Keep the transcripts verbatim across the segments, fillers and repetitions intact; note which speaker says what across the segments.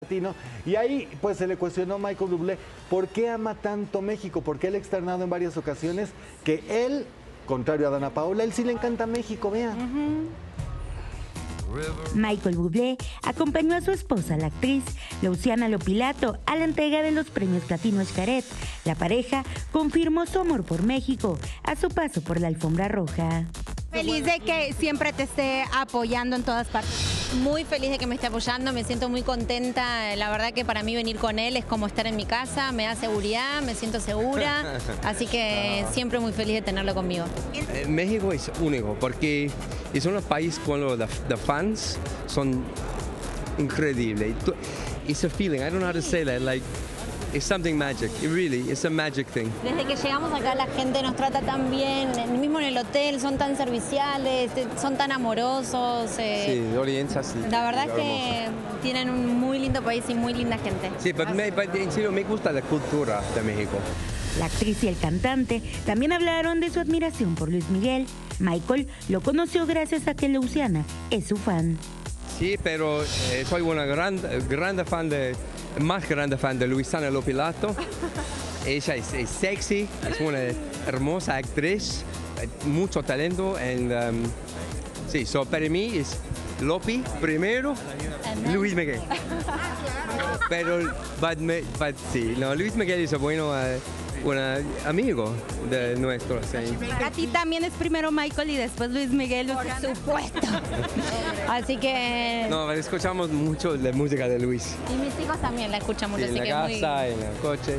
Speaker 1: latino. Y ahí pues se le cuestionó a Michael Bublé por qué ama tanto México, porque él ha externado en varias ocasiones que él, contrario a Dana Paola, él sí le encanta México, vean.
Speaker 2: Uh-huh.
Speaker 3: Michael Bublé acompañó a su esposa, la actriz Luciana Lopilato, a la entrega de los premios Platino Xcaret. La pareja confirmó su amor por México a su paso por la alfombra roja.
Speaker 2: Feliz de que siempre te esté apoyando en todas partes.
Speaker 4: Muy feliz de que me esté apoyando, me siento muy contenta. La verdad que para mí venir con él es como estar en mi casa, me da seguridad, me siento segura. Así que siempre muy feliz de tenerlo conmigo.
Speaker 5: Eh, México es único porque es un país con los de fans son increíbles. It's a feeling, I don't know how to say that, like it's something magic. It really, it's a magic thing.
Speaker 4: Desde que llegamos acá la gente nos trata tan bien, mismo en el hotel son tan serviciales, son tan amorosos. Eh,
Speaker 5: sí, de Oriente sí.
Speaker 4: La verdad es que tienen un muy lindo país y muy linda gente.
Speaker 5: Sí, pero me, en serio me gusta la cultura de México.
Speaker 3: La actriz y el cantante también hablaron de su admiración por Luis Miguel. Michael lo conoció gracias a que Luciana es su fan.
Speaker 5: Sí, pero eh, soy una gran, grande fan de, más grande fan de Luciana Lopilato. Ella es, es sexy, es una hermosa actriz, mucho talento. And, um, sí, so para mí es Lopi primero, Luis Miguel. Pero, but, but, sí, no, Luis Miguel es bueno. Uh, un amigo de nuestro. Sí.
Speaker 2: A ti también es primero Michael y después Luis Miguel, por supuesto.
Speaker 4: Así que...
Speaker 5: No, escuchamos mucho la música de Luis.
Speaker 4: Y mis hijos también la escuchan mucho.
Speaker 5: Sí,
Speaker 4: así
Speaker 5: en la
Speaker 4: que
Speaker 5: casa,
Speaker 4: muy...
Speaker 5: en el coche.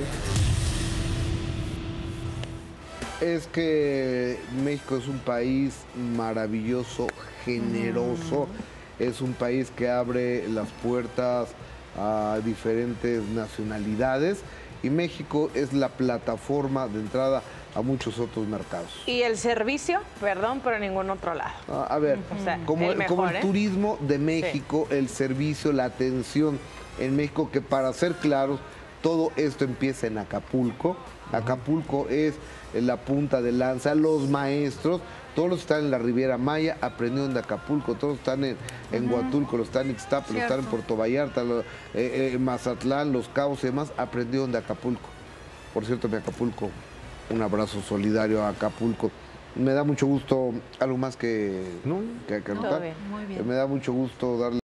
Speaker 6: Es que México es un país maravilloso, generoso. Mm. Es un país que abre las puertas a diferentes nacionalidades. Y México es la plataforma de entrada a muchos otros mercados.
Speaker 7: ¿Y el servicio? Perdón, pero en ningún otro lado.
Speaker 6: A ver, o sea, como, el mejor, como el ¿eh? turismo de México, sí. El servicio, la atención en México, que para ser claros, todo esto empieza en Acapulco. Acapulco es la punta de lanza, los maestros, todos los que están en la Riviera Maya aprendieron de Acapulco, todos están en, en uh-huh. Huatulco, los están en Ixtapa, los están en Puerto Vallarta, los, eh, eh, Mazatlán, Los Cabos y demás, aprendieron de Acapulco. Por cierto, mi Acapulco, un abrazo solidario a Acapulco. Me da mucho gusto, algo más que, ¿no? que, que anotar.
Speaker 4: Muy bien.
Speaker 6: Me da mucho gusto darle